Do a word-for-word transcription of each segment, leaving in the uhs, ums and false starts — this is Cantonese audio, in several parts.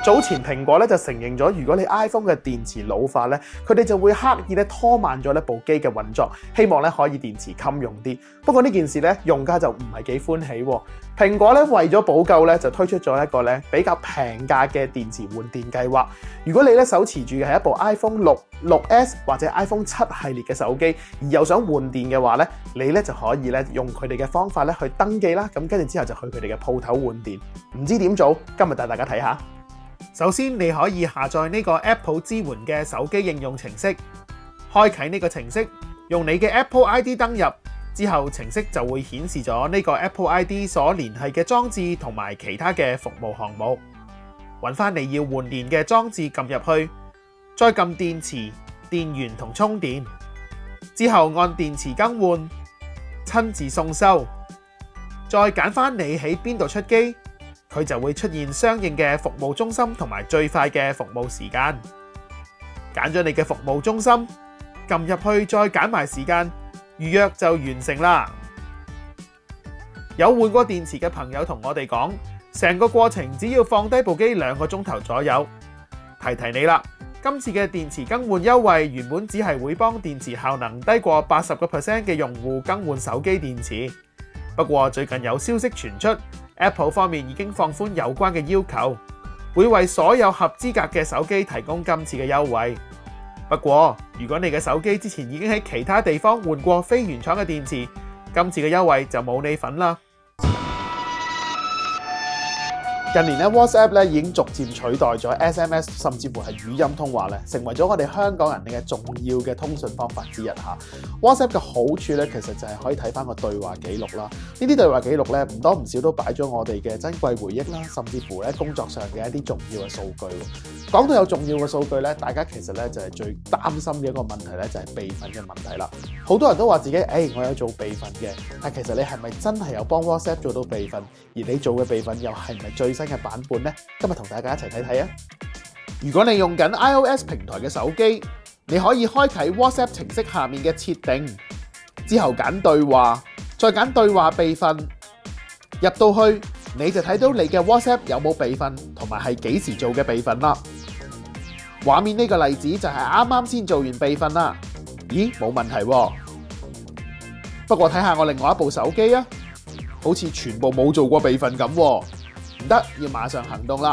早前蘋果咧就承認咗，如果你 iPhone 嘅電池老化咧，佢哋就會刻意咧拖慢咗呢部機嘅運作，希望咧可以電池襟用啲。不過呢件事咧，用家就唔係幾歡喜喎。蘋果咧為咗補救咧，就推出咗一個咧比較平價嘅電池換電計劃。如果你咧手持住嘅係一部 iPhone 六、六 S 或者 iPhone 七系列嘅手機，而又想換電嘅話咧，你咧就可以咧用佢哋嘅方法咧去登記啦。咁跟住之後就去佢哋嘅鋪頭換電。唔知點做？今日帶大家睇下。首先你可以下載呢個 Apple 支援嘅手機應用程式，開啟呢個程式，用你嘅 Apple I D 登入。之後程式就會顯示咗呢個 Apple I D 所聯繫嘅裝置同埋其他嘅服務項目，揾翻你要換電嘅裝置撳入去，再撳電池、電源同充電，之後按電池更換、親自送修，再揀翻你喺邊度出機，佢就會出現相應嘅服務中心同埋最快嘅服務時間。揀咗你嘅服務中心，撳入去再揀埋時間。預約就完成啦！有換過電池嘅朋友同我哋講，成個過程只要放低部機兩個鐘頭左右。提提你啦，今次嘅電池更換優惠原本只係會幫電池效能低過八十個 percent 嘅用戶更換手機電池。不過最近有消息傳出 ，Apple 方面已經放寬有關嘅要求，會為所有合資格嘅手機提供今次嘅優惠。不過，如果你嘅手機之前已經喺其他地方換過非原廠嘅電池，今次嘅優惠就冇你份啦。近年咧 WhatsApp 咧已經逐漸取代咗 S M S， 甚至乎係語音通話咧，成為咗我哋香港人嘅重要嘅通訊方法之一嚇。WhatsApp 嘅好處咧，其實就係可以睇翻個對話記錄啦。呢啲對話記錄咧，唔多唔少都擺咗我哋嘅珍貴回憶啦，甚至乎咧工作上嘅一啲重要嘅數據。講到有重要嘅數據咧，大家其實咧就係最擔心嘅一個問題咧，就係備份嘅問題啦。好多人都話自己誒、哎、我有做備份嘅，但其實你係咪真係有幫 WhatsApp 做到備份？而你做嘅備份又係咪最新嘅版本呢？今日同大家一齊睇睇啊！如果你用緊 iOS 平台嘅手機，你可以開啟 WhatsApp 程式下面嘅設定，之後揀對話，再揀對話備份，入到去你就睇到你嘅 WhatsApp 有冇備份，同埋係幾時做嘅備份啦。畫面呢個例子就係啱啱先做完備份啦。咦，冇問題喎。不過睇下我另外一部手機啊，好似全部冇做過備份咁喎。唔得，要馬上行動啦！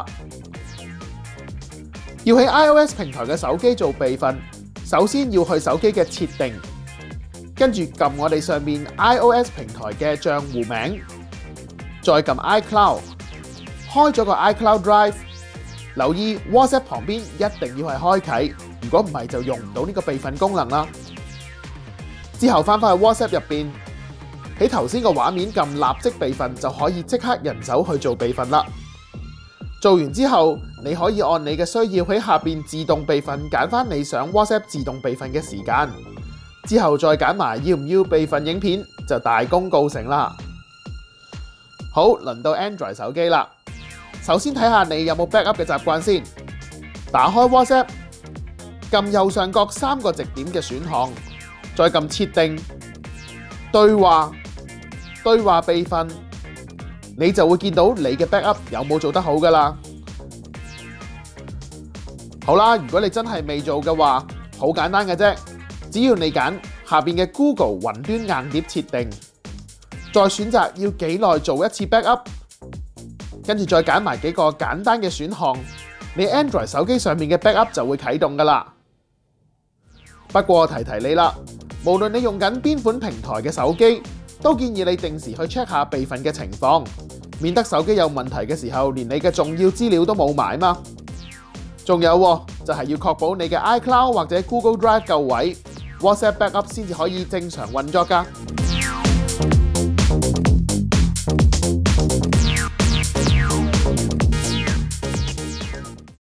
要喺 iOS 平台嘅手機做備份，首先要去手機嘅設定，跟住撳我哋上面 iOS 平台嘅賬戶名，再撳 iCloud， 開咗個 iCloud Drive， 留意 WhatsApp 旁邊一定要係開啟，如果唔係就用唔到呢個備份功能啦。之後翻返去 WhatsApp 入邊。喺頭先個畫面撳立即備份就可以即刻人手去做備份啦。做完之後，你可以按你嘅需要喺下邊自動備份，揀翻你想 WhatsApp 自動備份嘅時間。之後再揀埋要唔要備份影片，就大功告成啦。好，輪到 Android 手機啦。首先睇下你有冇 backup 嘅習慣先。打開 WhatsApp，撳右上角三個直點嘅選項，再撳設定、對話。對話備份，你就會見到你嘅 backup 有冇做得好噶啦。好啦，如果你真係未做嘅話，好簡單嘅啫，只要你揀下邊嘅 Google 雲端硬碟設定，再選擇要幾耐做一次 backup， 跟住再揀埋幾個簡單嘅選項，你 Android 手機上面嘅 backup 就會啟動噶啦。不過提提你啦，無論你用緊邊款平台嘅手機，都建議你定時去 check 下備份嘅情況，免得手機有問題嘅時候，連你嘅重要資料都冇埋嘛。仲有就係要確保你嘅 iCloud 或者 Google Drive 夠位，WhatsApp backup 先至可以正常運作㗎。